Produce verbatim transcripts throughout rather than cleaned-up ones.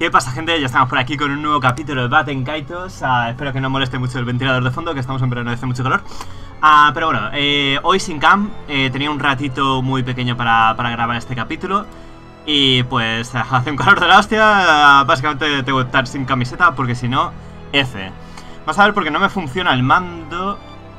¿Qué pasa, gente? Ya estamos por aquí con un nuevo capítulo de Baten Kaitos. uh, Espero que no moleste mucho el ventilador de fondo, que estamos en verano y hace mucho calor. uh, Pero bueno, eh, hoy sin cam, eh, tenía un ratito muy pequeño para, para grabar este capítulo. Y pues hace un calor de la hostia. uh, Básicamente tengo que estar sin camiseta porque si no, F. Vamos a ver porque no me funciona el mando.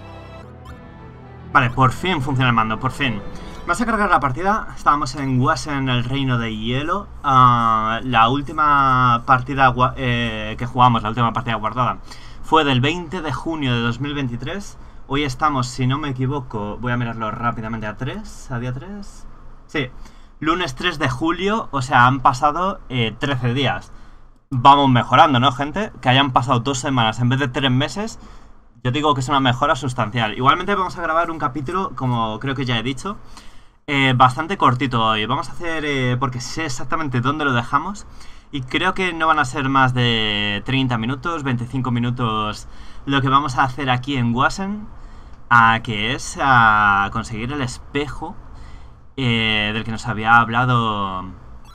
Vale, por fin funciona el mando, por fin. Vamos a cargar la partida. Estábamos en Wasen, el reino de hielo. uh, La última partida eh, que jugamos, la última partida guardada, fue del veinte de junio de dos mil veintitrés. Hoy estamos, si no me equivoco, voy a mirarlo rápidamente, a tres, a día tres. Sí, lunes tres de julio, o sea, han pasado eh, trece días. Vamos mejorando, ¿no, gente? Que hayan pasado dos semanas en vez de tres meses, yo digo que es una mejora sustancial. Igualmente vamos a grabar un capítulo, como creo que ya he dicho, Eh, bastante cortito hoy. Vamos a hacer, eh, porque sé exactamente dónde lo dejamos, y creo que no van a ser más de treinta minutos, veinticinco minutos lo que vamos a hacer aquí en Wasen, a que es a conseguir el espejo eh, del que nos había hablado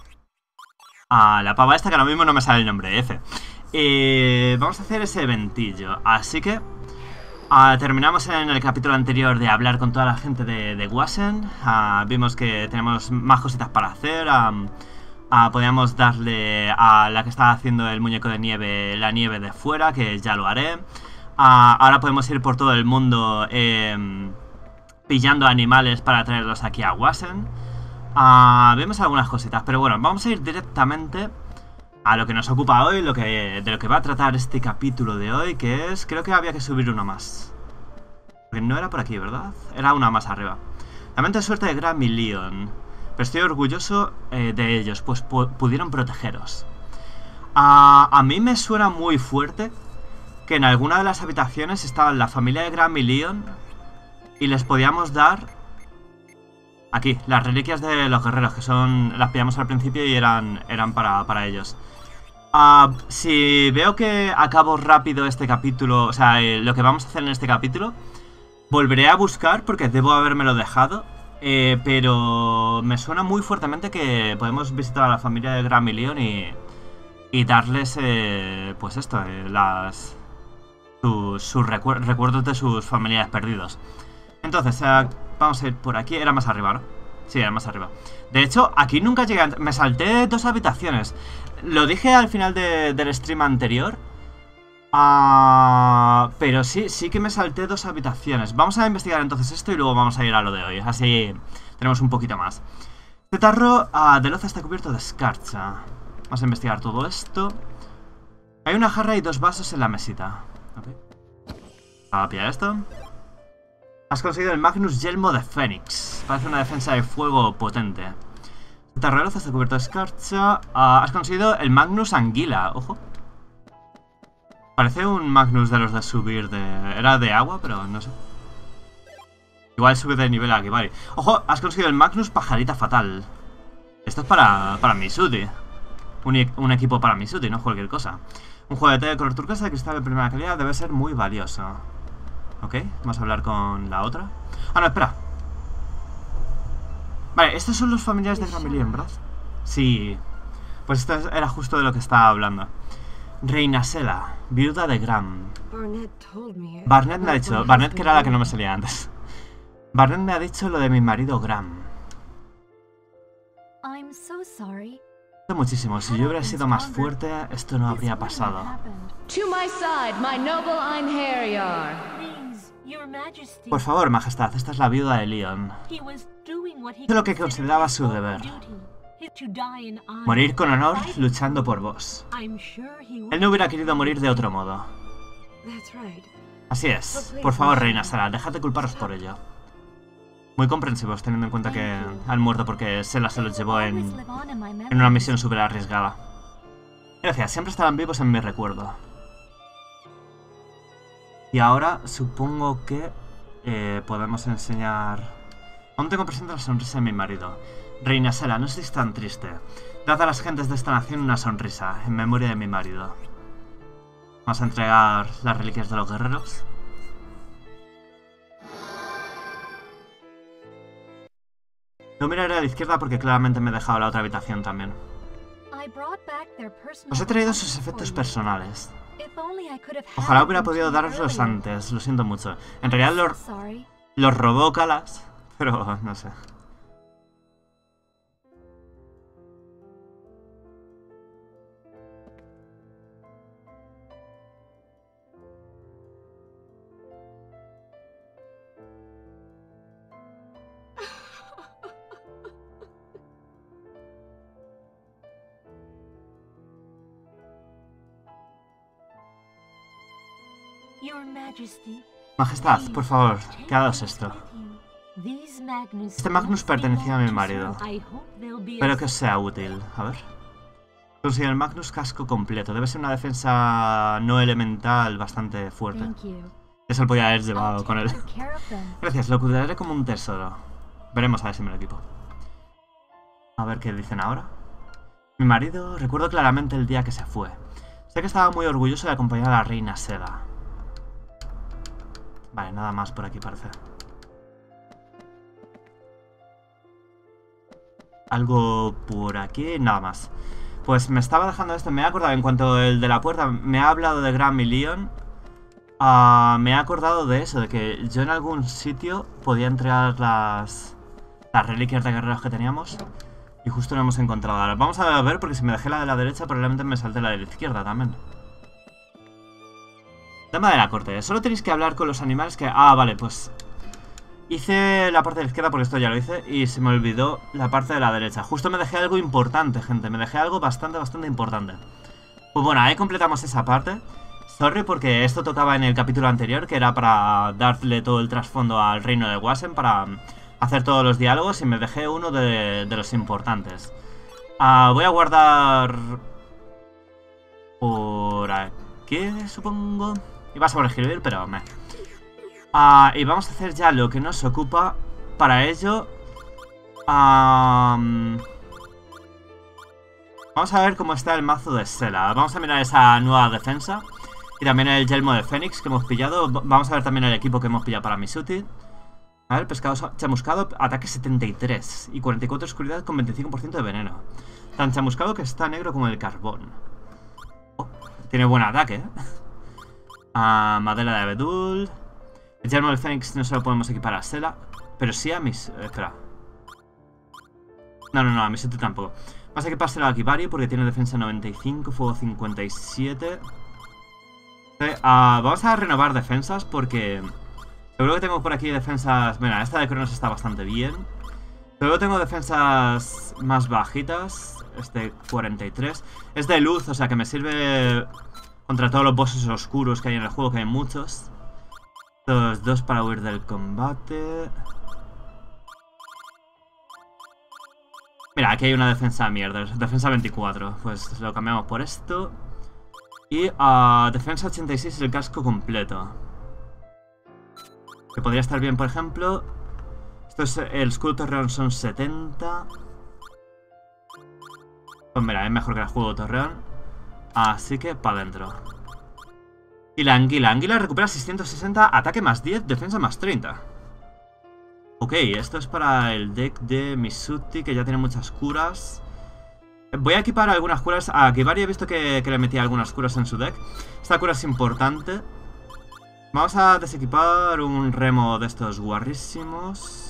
a la pava esta, que ahora mismo no me sale el nombre, F. Eh, vamos a hacer ese eventillo, así que Uh, terminamos en el capítulo anterior de hablar con toda la gente de, de Wasen. uh, Vimos que tenemos más cositas para hacer. um, uh, Podíamos darle a la que estaba haciendo el muñeco de nieve la nieve de fuera, que ya lo haré. uh, Ahora podemos ir por todo el mundo eh, pillando animales para traerlos aquí a Wasen. uh, Vemos algunas cositas, pero bueno, vamos a ir directamente a lo que nos ocupa hoy, lo que, de lo que va a tratar este capítulo de hoy, que es... Creo que había que subir uno más. Porque no era por aquí, ¿verdad? Era una más arriba. La mente de suerte de Gram y Leon. Pero estoy orgulloso eh, de ellos, pues pu pudieron protegeros. A, a mí me suena muy fuerte que en alguna de las habitaciones estaban la familia de Gram y Leon y les podíamos dar... Aquí, las reliquias de los guerreros, que son... Las pillamos al principio y eran, eran para, para ellos. Uh, si veo que acabo rápido este capítulo, o sea, eh, lo que vamos a hacer en este capítulo, volveré a buscar porque debo habérmelo dejado, eh, pero me suena muy fuertemente que podemos visitar a la familia de Gram y Leon y, y darles, eh, pues esto, eh, las sus, sus recuer recuerdos de sus familiares perdidos. Entonces, eh, vamos a ir por aquí. Era más arriba, ¿no? Sí, era más arriba. De hecho, aquí nunca llegué a... Me salté dos habitaciones. Lo dije al final de, del stream anterior. Uh, pero sí, sí que me salté dos habitaciones. Vamos a investigar entonces esto y luego vamos a ir a lo de hoy. Así tenemos un poquito más. Este tarro uh, de loza está cubierto de escarcha. Vamos a investigar todo esto. Hay una jarra y dos vasos en la mesita. Ok. Vamos a pillar esto. Has conseguido el Magnus Yelmo de Fénix. Parece una defensa de fuego potente. El tarro de loza está cubierto de escarcha. Uh, has conseguido el Magnus Anguila. Ojo. Parece un Magnus de los de subir de... Era de agua, pero no sé. Igual sube de nivel aquí, vale. Ojo, has conseguido el Magnus Pajarita Fatal. Esto es para, para Misuti. Un, un equipo para Misuti, no cualquier cosa. Un juguete de color turquesa de cristal de primera calidad debe ser muy valioso. Ok, vamos a hablar con la otra. Ah, no, espera. Vale, estos son los familiares de Gram y Leon, ¿verdad? Sí. Pues esto era justo de lo que estaba hablando. Reina Sela, viuda de Gram. Barnett me ha dicho... Barnett, que era la que no me salía antes. Barnett me ha dicho lo de mi marido Gram. Siento muchísimo. Si yo hubiera sido más fuerte, esto no habría pasado. Por favor, majestad, esta es la viuda de Leon. Hizo lo que consideraba su deber. Morir con honor luchando por vos. Él no hubiera querido morir de otro modo. Así es. Por favor, reina Sela, dejad de culparos por ello. Muy comprensivos, teniendo en cuenta que han muerto porque Sela se los llevó en, en una misión súper arriesgada. Gracias, siempre estarán vivos en mi recuerdo. Y ahora supongo que eh, podemos enseñar... Aún tengo presente la sonrisa de mi marido. Reina Sela, no estéis tan triste. Dad a las gentes de esta nación una sonrisa, en memoria de mi marido. Vamos a entregar las reliquias de los guerreros. No miraré a la izquierda porque claramente me he dejado la otra habitación también. Os he traído sus efectos personales. Ojalá hubiera podido daroslos antes, lo siento mucho. En realidad los, los robó Calas, pero no sé. Majestad, por favor, quedaos esto. Este Magnus pertenecía a mi marido. Espero que os sea útil. A ver. Consigue el Magnus casco completo. Debe ser una defensa no elemental bastante fuerte. Eso lo podía haber llevado con él. Gracias, lo cuidaré como un tesoro. Veremos a ver si me lo equipo. A ver qué dicen ahora. Mi marido, recuerdo claramente el día que se fue. Sé que estaba muy orgulloso de acompañar a la reina Seda. Vale, nada más por aquí parece. Algo por aquí, nada más. Pues me estaba dejando esto, me he acordado en cuanto el de la puerta me ha hablado de Gran Milión. Uh, me he acordado de eso, de que yo en algún sitio podía entregar las, las reliquias de guerreros que teníamos. Y justo lo hemos encontrado. Ahora vamos a ver, porque si me dejé la de la derecha probablemente me salte la de la izquierda también. Tema de la corte, solo tenéis que hablar con los animales que... Ah, vale, pues... Hice la parte de la izquierda porque esto ya lo hice y se me olvidó la parte de la derecha. Justo me dejé algo importante, gente, me dejé algo bastante, bastante importante. Pues bueno, ahí completamos esa parte. Sorry porque esto tocaba en el capítulo anterior, que era para darle todo el trasfondo al reino de Wasen, para hacer todos los diálogos, y me dejé uno de, de los importantes. Uh, voy a guardar... Por aquí, supongo... Iba a sobreescribir, pero me... Uh, y vamos a hacer ya lo que nos ocupa. Para ello... Um, vamos a ver cómo está el mazo de Sela. Vamos a mirar esa nueva defensa. Y también el yelmo de Fénix que hemos pillado. Vamos a ver también el equipo que hemos pillado para Misuti. A ver, pescado chamuscado, ataque setenta y tres. Y cuarenta y cuatro oscuridad con veinticinco por ciento de veneno. Tan chamuscado que está negro como el carbón. Oh, tiene buen ataque, ¿eh? Uh, madera de abedul. El yelmo del Fénix no se lo podemos equipar a Sela, pero sí a mis... Eh, espera. No, no, no, a Misuti tampoco. Vamos a equipárselo a Kibari porque tiene defensa noventa y cinco, fuego cincuenta y siete. Eh, uh, vamos a renovar defensas porque... Seguro que tengo por aquí defensas... Mira, esta de Cronos está bastante bien. Luego tengo defensas más bajitas. Este cuarenta y tres. Es de luz, o sea que me sirve... Contra todos los bosses oscuros que hay en el juego, que hay muchos. Estos dos para huir del combate. Mira, aquí hay una defensa mierda. Defensa veinticuatro. Pues lo cambiamos por esto. Y uh, defensa ochenta y seis el casco completo. Que podría estar bien, por ejemplo. Esto es el escudo torreón, son setenta. Pues mira, es mejor que el escudo torreón. Así que para adentro. Y la anguila. Anguila recupera seiscientos sesenta, ataque más diez, defensa más treinta. Ok, esto es para el deck de Misuti, que ya tiene muchas curas. Voy a equipar algunas curas. A Kibari he visto que, que le metía algunas curas en su deck. Esta cura es importante. Vamos a desequipar un remo de estos guarrísimos.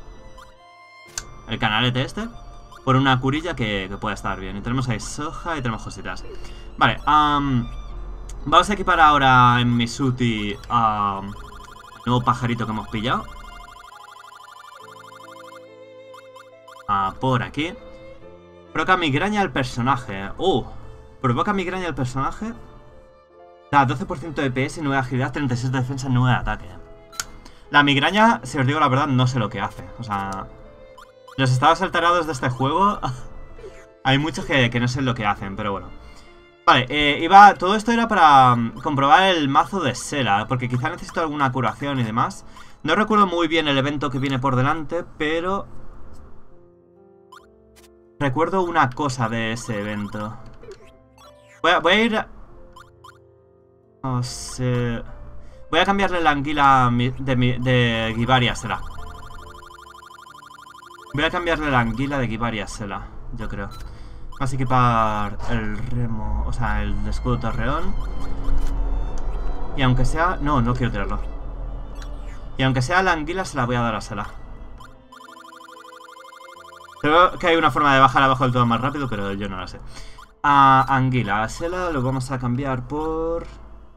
El canalete este. Por una curilla que, que pueda estar bien. Y tenemos ahí soja y tenemos cositas. Vale, um, vamos a equipar ahora en Misuti um, el nuevo pajarito que hemos pillado. Uh, por aquí. Provoca migraña al personaje. Oh, provoca migraña al personaje. Da doce por ciento de P S y nueve agilidad, treinta y seis de defensa, nueve de ataque. La migraña, si os digo la verdad, no sé lo que hace. O sea, los estados alterados de este juego hay muchos que, que no sé lo que hacen, pero bueno. Vale, eh, iba, todo esto era para um, comprobar el mazo de Sela, porque quizá necesito alguna curación y demás. No recuerdo muy bien el evento que viene por delante, pero... recuerdo una cosa de ese evento. Voy a, voy a ir... No sé... Voy a cambiarle la anguila de, de Kibari a Sela. Voy a cambiarle la anguila de Kibari a Sela, yo creo. Vamos a equipar el remo, o sea, el escudo torreón. Y aunque sea... No, no quiero tirarlo. Y aunque sea la anguila, se la voy a dar a Sela. Creo que hay una forma de bajar abajo del todo más rápido, pero yo no la sé. A anguila, a Sela lo vamos a cambiar por...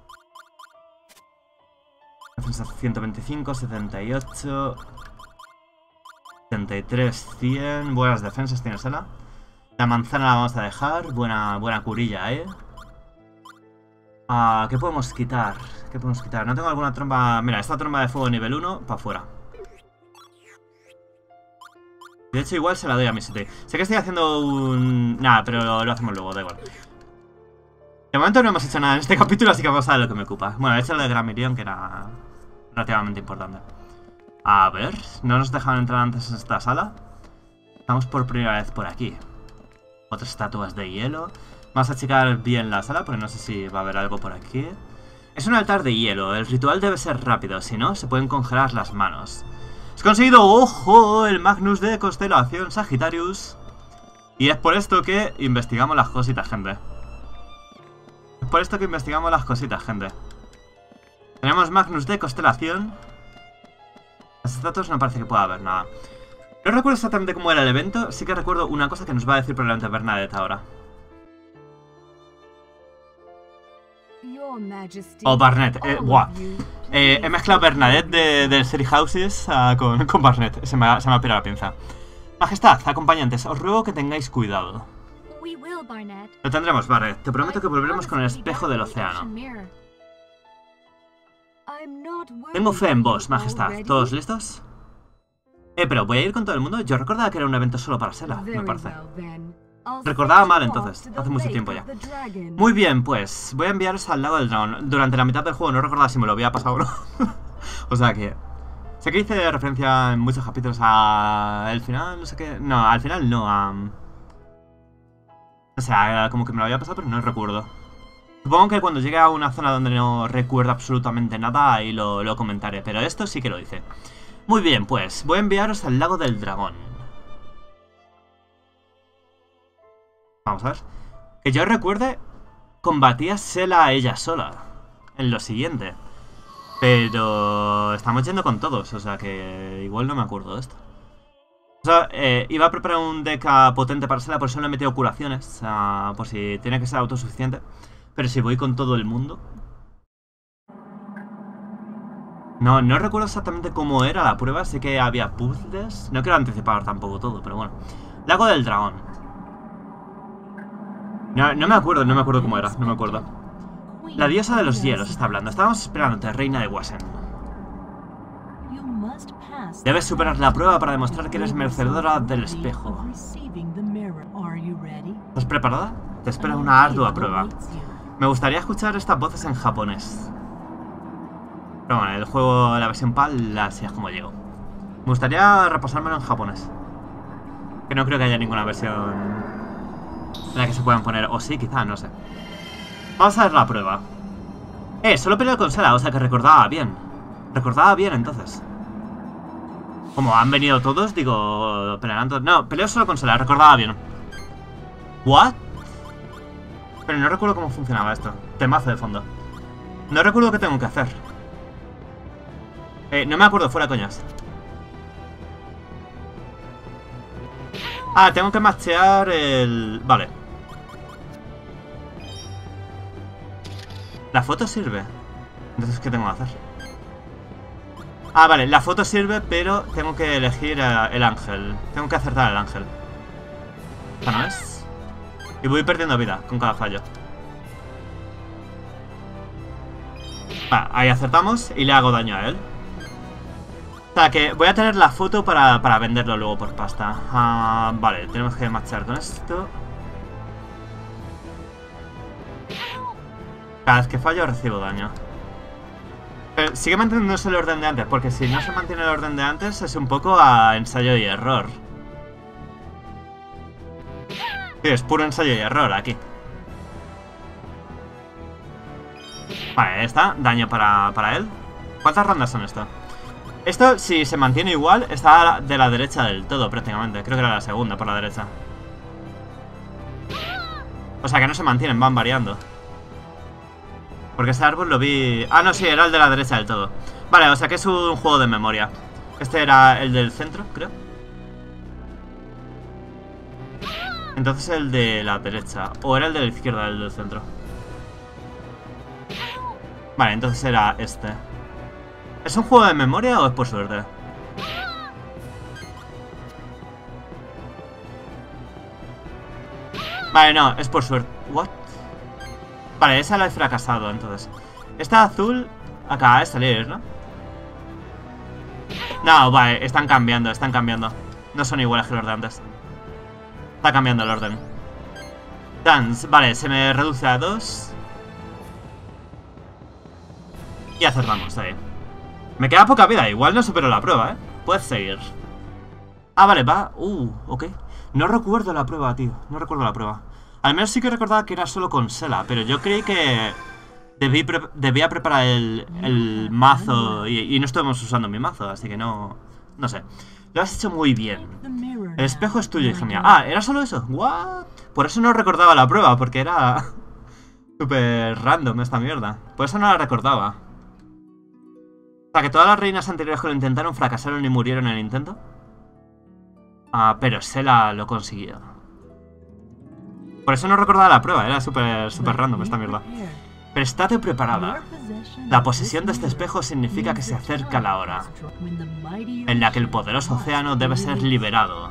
Defensa ciento veinticinco, setenta y ocho... setenta y tres, cien... Buenas defensas tiene Sela. La manzana la vamos a dejar. Buena, buena curilla, ¿eh? Ah, ¿qué podemos quitar? ¿Qué podemos quitar? No tengo alguna tromba... Mira, esta tromba de fuego nivel uno, para afuera. De hecho, igual se la doy a mi City. Sé que estoy haciendo un... Nada, pero lo, lo hacemos luego, da igual. De momento no hemos hecho nada en este capítulo, así que vamos a ver lo que me ocupa. Bueno, he hecho lo de Gramirion, que era relativamente importante. A ver, no nos dejaron entrar antes en esta sala. Estamos por primera vez por aquí. Otras estatuas de hielo. Vamos a checar bien la sala, porque no sé si va a haber algo por aquí. Es un altar de hielo. El ritual debe ser rápido, si no, se pueden congelar las manos. ¡Has conseguido, ojo, el Magnus de Constelación Sagittarius! Y es por esto que investigamos las cositas, gente. Es por esto que investigamos las cositas, gente. Tenemos Magnus de Constelación. Las estatuas no parece que pueda haber nada. No recuerdo exactamente cómo era el evento. Sí que recuerdo una cosa que nos va a decir probablemente Bernadette ahora. O oh, Barnett, eh, buah. Eh, he mezclado Bernadette de, de City Houses uh, con, con Barnett. Se me, ha, se me ha pirado la pinza. Majestad, acompañantes, os ruego que tengáis cuidado. Lo tendremos, Barrett. Te prometo que volveremos con el espejo del océano. Tengo fe en vos, Majestad. ¿Todos listos? Eh, pero ¿voy a ir con todo el mundo? Yo recordaba que era un evento solo para Sela, me parece. Recordaba mal entonces, hace mucho tiempo ya. Muy bien, pues voy a enviaros al lago del dragón. Durante la mitad del juego no recordaba si me lo había pasado o no. O sea que... Sé que hice referencia en muchos capítulos a... el final, no sé qué... No, al final no, a... O sea, como que me lo había pasado, pero no recuerdo. Supongo que cuando llegue a una zona donde no recuerdo absolutamente nada, ahí lo, lo comentaré. Pero esto sí que lo hice. Muy bien, pues voy a enviaros al lago del dragón. Vamos a ver. Que yo recuerde, combatía Sela a ella sola en lo siguiente. Pero estamos yendo con todos, o sea que igual no me acuerdo de esto. O sea, eh, iba a preparar un deck potente para Sela, por eso le he metido curaciones, uh, por si tiene que ser autosuficiente. Pero si voy con todo el mundo... No, no recuerdo exactamente cómo era la prueba, sé que había puzzles. No quiero anticipar tampoco todo, pero bueno. Lago del dragón. No, no me acuerdo, no me acuerdo cómo era, no me acuerdo. La diosa de los hielos está hablando. Estábamos esperándote, reina de Wasen. Debes superar la prueba para demostrar que eres merecedora del espejo. ¿Estás preparada? Te espera una ardua prueba. Me gustaría escuchar estas voces en japonés. Pero bueno, el juego, la versión PAL, así es como llego. Me gustaría repasármelo en japonés. Que no creo que haya ninguna versión en la que se puedan poner. O sí, quizá, no sé. Vamos a ver la prueba. Eh, solo peleo con Sela, o sea que recordaba bien. Recordaba bien entonces. Como han venido todos, digo, peleando todos. No, peleo solo con Sela, recordaba bien. ¿What? Pero no recuerdo cómo funcionaba esto. Temazo de fondo. No recuerdo qué tengo que hacer. Eh, no me acuerdo, fuera coñas. Ah, tengo que machear el... Vale. ¿La foto sirve? Entonces, ¿qué tengo que hacer? Ah, vale, la foto sirve, pero tengo que elegir uh, el ángel. Tengo que acertar el ángel. ¿Esta no es? Y voy perdiendo vida con cada fallo. Vale, ahí acertamos y le hago daño a él. O sea que voy a tener la foto para, para venderlo luego por pasta. Uh, vale, tenemos que marchar con esto. Cada vez que fallo recibo daño. Pero sigue manteniéndose el orden de antes, porque si no se mantiene el orden de antes es un poco a ensayo y error. Sí, es puro ensayo y error aquí. Vale, ahí está, daño para, para él. ¿Cuántas rondas son esto? Esto, si se mantiene igual, está de la derecha del todo prácticamente. Creo que era la segunda por la derecha. O sea que no se mantienen, van variando. Porque ese árbol lo vi... Ah, no, sí, era el de la derecha del todo. Vale, o sea que es un juego de memoria. Este era el del centro, creo. Entonces el de la derecha. O era el de la izquierda, el del centro. Vale, entonces era este. ¿Es un juego de memoria o es por suerte? Vale, no, es por suerte. ¿What? Vale, esa la he fracasado, entonces. Esta azul acaba de salir, ¿no? No, vale, están cambiando, están cambiando. No son iguales que los de antes. Está cambiando el orden. Dance, vale, se me reduce a dos. Y acertamos, ahí. Me queda poca vida, igual no supero la prueba, ¿eh? Puedes seguir. Ah, vale, va. Uh, ok. No recuerdo la prueba, tío. No recuerdo la prueba. Al menos sí que recordaba que era solo con Sela, pero yo creí que debí pre debía preparar el, el mazo y, y no estuvimos usando mi mazo, así que no... No sé. Lo has hecho muy bien. El espejo es tuyo, hija mía. Ah, ¿era solo eso? ¿What? Por eso no recordaba la prueba, porque era... súper random esta mierda. Por eso no la recordaba. O sea, que todas las reinas anteriores que lo intentaron fracasaron y murieron en el intento. Ah, pero Sela lo consiguió. Por eso no recordaba la prueba, era súper súper random esta mierda. Pero estate preparada. La posesión de este espejo significa que se acerca la hora en la que el poderoso océano debe ser liberado.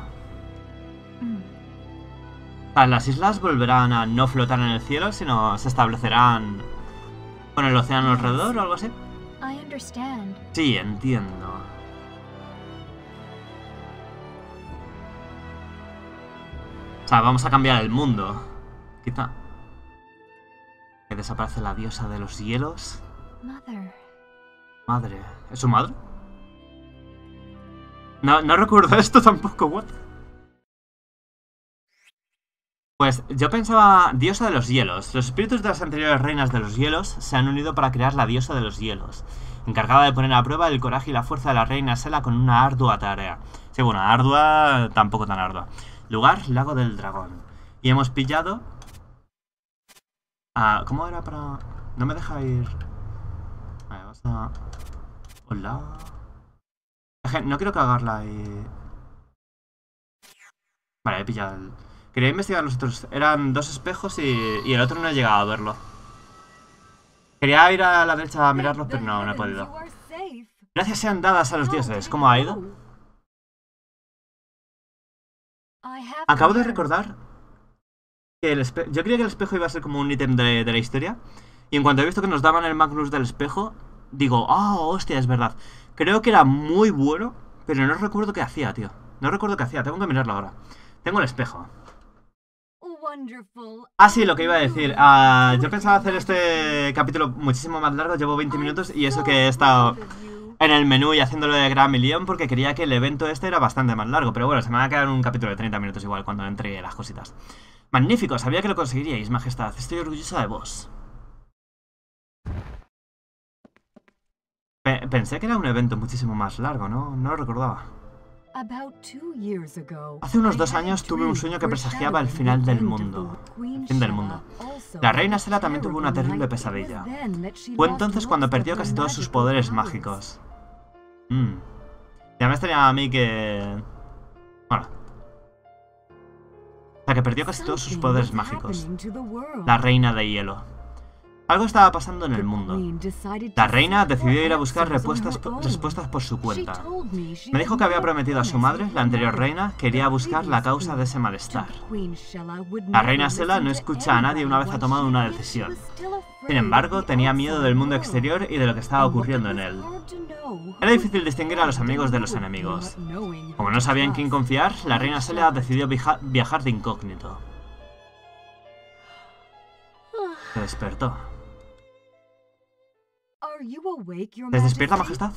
Las islas volverán a no flotar en el cielo, sino se establecerán con el océano alrededor o algo así. Sí, entiendo. O sea, vamos a cambiar el mundo. Quizá. Que desaparece la diosa de los hielos. Madre. ¿Es su madre? No, no recuerdo esto tampoco, what? Pues yo pensaba... Diosa de los hielos. Los espíritus de las anteriores reinas de los hielos se han unido para crear la diosa de los hielos, encargada de poner a prueba el coraje y la fuerza de la reina Sela con una ardua tarea. Sí, bueno, ardua... tampoco tan ardua. Lugar, Lago del Dragón. Y hemos pillado... Ah, ¿cómo era para...? No me deja ir... Vale, vamos a... Hola... No quiero cagarla y... Vale, he pillado el... Quería investigar los otros... Eran dos espejos y, y el otro no he llegado a verlo. Quería ir a la derecha a mirarlos, pero no, no he podido. Gracias sean dadas a los dioses. ¿Cómo ha ido? Acabo de recordar que el espejo... Yo creía que el espejo iba a ser como un ítem de, de la historia. Y en cuanto he visto que nos daban el Magnus del espejo, digo, ah, oh, hostia, es verdad. Creo que era muy bueno, pero no recuerdo qué hacía, tío. No recuerdo qué hacía, tengo que mirarlo ahora. Tengo el espejo. Ah, sí, lo que iba a decir. Uh, yo pensaba hacer este capítulo muchísimo más largo, llevo veinte minutos y eso que he estado en el menú y haciéndolo de gran millón porque quería que el evento este era bastante más largo. Pero bueno, se me va a quedar un capítulo de treinta minutos igual cuando entre las cositas. Magnífico, sabía que lo conseguiríais, majestad. Estoy orgullosa de vos. Pe- pensé que era un evento muchísimo más largo, ¿no? No lo recordaba. Hace unos dos años tuve un sueño que presagiaba el final del mundo. El fin del mundo. La reina Sela también tuvo una terrible pesadilla. Fue entonces cuando perdió casi todos sus poderes mágicos. Mm. Ya me extrañaba a mí que... Bueno. O sea, que perdió casi todos sus poderes mágicos. La reina de hielo. Algo estaba pasando en el mundo. La reina decidió ir a buscar respuestas, respuestas por su cuenta. Me dijo que había prometido a su madre, la anterior reina, que iría a buscar la causa de ese malestar. La reina Sela no escucha a nadie una vez ha tomado una decisión. Sin embargo, tenía miedo del mundo exterior y de lo que estaba ocurriendo en él. Era difícil distinguir a los amigos de los enemigos. Como no sabía en quién confiar, la reina Sela decidió viaja viajar de incógnito. Se despertó. ¿Te despierta, majestad?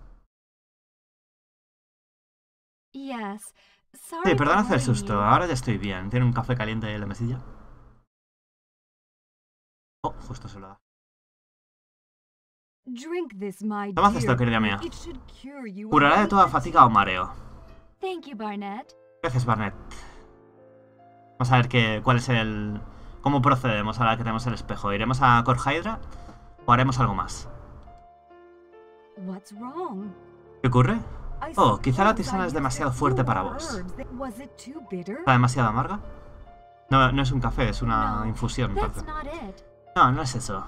Sí, perdón hacer el susto. Ahora ya estoy bien. ¿Tiene un café caliente en la mesilla? Oh, justo se lo da. Toma esto, querida mía. Curará de toda fatiga o mareo. Gracias, Barnett. Vamos a ver qué, cuál es el, ¿Cómo procedemos ahora que tenemos el espejo? ¿Iremos a Core Hydra o haremos algo más? ¿Qué ocurre? Oh, quizá la tisana es demasiado fuerte para vos. ¿Está demasiado amarga? No, no es un café, es una infusión. Entonces. No, no es eso.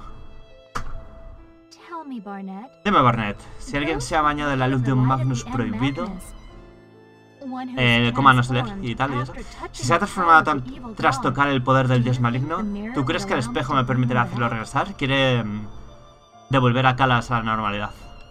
Dime, Barnett, si alguien se ha bañado en la luz de un Magnus prohibido, eh, como a no leer y tal y eso, si se ha transformado tan, tras tocar el poder del dios maligno, ¿tú crees que el espejo me permitirá hacerlo regresar? Quiere mm, devolver a Calas a la normalidad.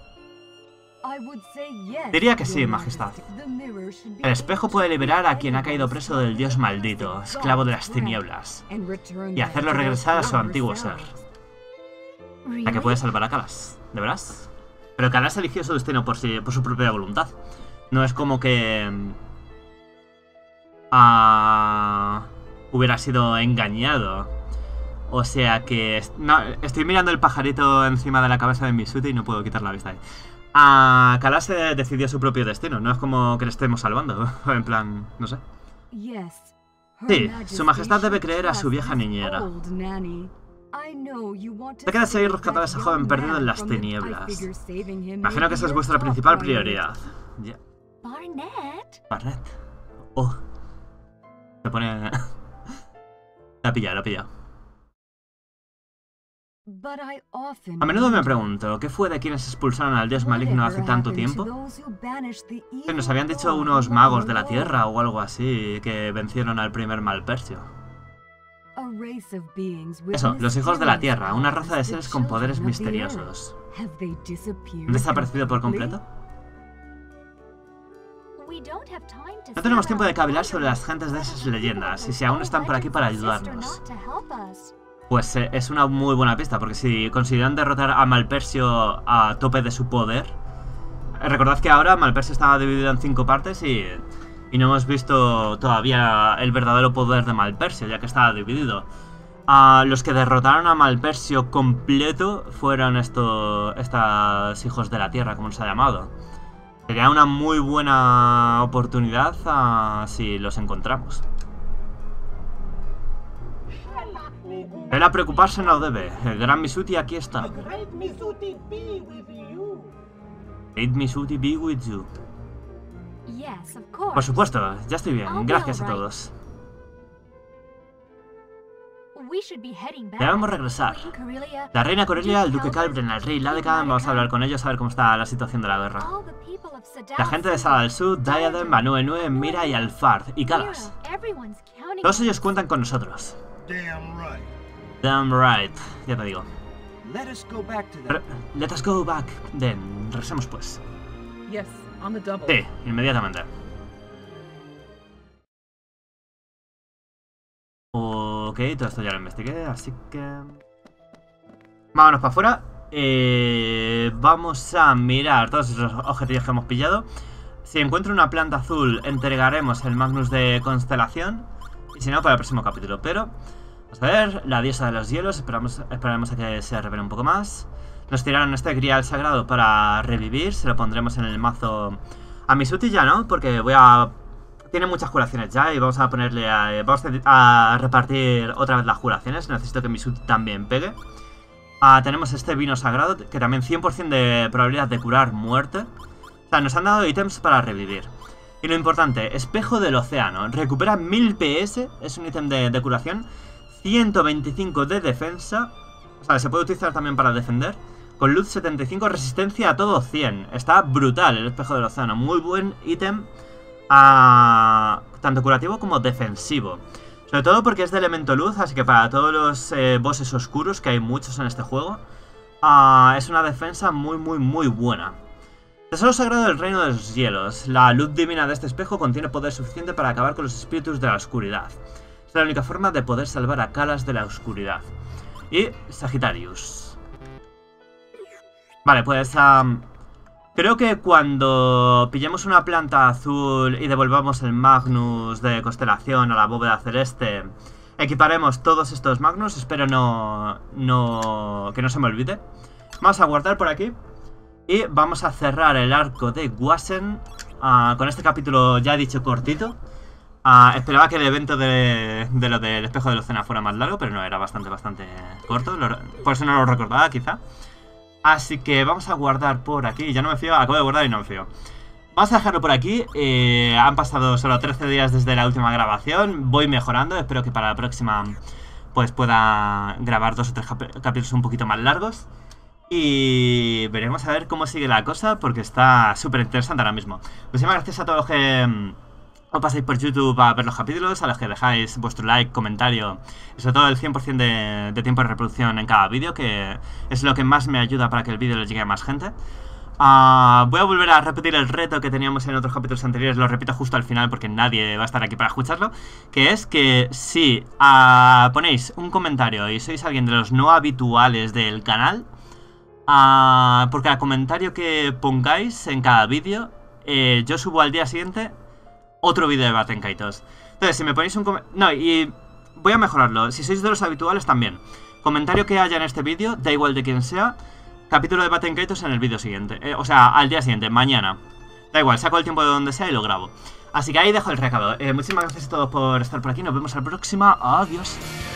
Diría que sí, Majestad. El espejo puede liberar a quien ha caído preso del dios maldito, esclavo de las tinieblas, y hacerlo regresar a su antiguo ser. La que puede salvar a Calas, ¿de veras? Pero Calas eligió su destino por, sí, por su propia voluntad. No es como que... Uh, hubiera sido engañado. O sea que... No, estoy mirando el pajarito encima de la cabeza de Misuti y no puedo quitar la vista ahí. Uh, Calas decidió su propio destino, no es como que le estemos salvando. En plan, no sé. Sí, su majestad debe creer a su vieja niñera. Te queda seguir rescatando a ese joven perdido en las tinieblas. Imagino que esa es vuestra principal prioridad. Yeah. Barnett. Oh. Me pone... La ha pillado, la ha pillado. A menudo me pregunto, ¿qué fue de quienes expulsaron al dios maligno hace tanto tiempo? Que nos habían dicho unos magos de la tierra o algo así, que vencieron al primer Malpersio. Eso, los hijos de la tierra, una raza de seres con poderes misteriosos. ¿Han desaparecido por completo? No tenemos tiempo de cavilar sobre las gentes de esas leyendas, y si aún están por aquí para ayudarnos. Pues eh, es una muy buena pista, porque si consideran derrotar a Malpersio a tope de su poder... Eh, recordad que ahora Malpersio estaba dividido en cinco partes y... Y no hemos visto todavía el verdadero poder de Malpersio, ya que estaba dividido. Uh, los que derrotaron a Malpersio completo fueron estos, estos hijos de la tierra, como se ha llamado. Sería una muy buena oportunidad uh, si los encontramos. Él a preocuparse no debe. El gran Misuti aquí está. Great Misuti be with you. Por supuesto, ya estoy bien. Gracias a todos. Debemos regresar. La reina Corelia, el duque Calbren, el rey Ladekan, vamos a hablar con ellos a ver cómo está la situación de la guerra. La gente de Sala del Sur, Diadem, Manue Nue, Mira y Alfard, y Calas. Todos ellos cuentan con nosotros. Damn right, ya te digo. Re let us go back, then. Regresemos pues. Sí, inmediatamente. Ok, todo esto ya lo investigué, así que... Vámonos para afuera. Eh, vamos a mirar todos esos objetivos que hemos pillado. Si encuentro una planta azul, entregaremos el Magnus de Constelación. Y si no, para el próximo capítulo. Pero, vamos a ver, la diosa de los hielos. Esperamos, esperaremos a que se revele un poco más. Nos tiraron este grial sagrado para revivir. Se lo pondremos en el mazo a Misuti ya, ¿no? Porque voy a... Tiene muchas curaciones ya y vamos a ponerle a... Vamos a repartir otra vez las curaciones. Necesito que Misuti también pegue. Uh, tenemos este vino sagrado que también cien por cien de probabilidad de curar muerte. O sea, nos han dado ítems para revivir. Y lo importante, espejo del océano. Recupera mil P S, es un ítem de, de curación. ciento veinticinco de defensa. O sea, se puede utilizar también para defender. Con luz setenta y cinco, resistencia a todo cien. Está brutal el espejo del océano. Muy buen ítem, uh, tanto curativo como defensivo. Sobre todo porque es de elemento luz, así que para todos los eh, bosses oscuros, que hay muchos en este juego, uh, es una defensa muy, muy, muy buena. Tesoro sagrado del reino de los hielos. La luz divina de este espejo contiene poder suficiente para acabar con los espíritus de la oscuridad. Es la única forma de poder salvar a Calas de la oscuridad. Y Sagittarius. Vale, pues um, creo que cuando pillemos una planta azul y devolvamos el Magnus de Constelación a la bóveda celeste, equiparemos todos estos Magnus. Espero no, no que no se me olvide. Vamos a guardar por aquí y vamos a cerrar el arco de Wasen uh, con este capítulo ya he dicho cortito. Uh, esperaba que el evento de, de lo del espejo de Lucena fuera más largo, pero no, era bastante, bastante corto. Lo, por eso no lo recordaba, quizá. Así que vamos a guardar por aquí. Ya no me fío, acabo de guardar y no me fío. Vamos a dejarlo por aquí. Eh, han pasado solo trece días desde la última grabación. Voy mejorando, espero que para la próxima pues pueda grabar dos o tres cap capítulos un poquito más largos. Y veremos a ver cómo sigue la cosa, porque está súper interesante ahora mismo. Muchísimas gracias a todos los que os pasáis por YouTube a ver los capítulos, a los que dejáis vuestro like, comentario, y sobre todo el cien por cien de, de tiempo de reproducción en cada vídeo, que es lo que más me ayuda para que el vídeo le llegue a más gente. Uh, voy a volver a repetir el reto que teníamos en otros capítulos anteriores, lo repito justo al final porque nadie va a estar aquí para escucharlo, que es que si uh, ponéis un comentario y sois alguien de los no habituales del canal, uh, porque al comentario que pongáis en cada vídeo, eh, yo subo al día siguiente otro vídeo de Baten Kaitos. Entonces, si me ponéis un comentario... No, y voy a mejorarlo. Si sois de los habituales, también. Comentario que haya en este vídeo, da igual de quién sea, capítulo de Baten Kaitos en el vídeo siguiente. Eh, o sea, al día siguiente, mañana. Da igual, saco el tiempo de donde sea y lo grabo. Así que ahí dejo el recado. Eh, muchísimas gracias a todos por estar por aquí. Nos vemos la próxima. Adiós.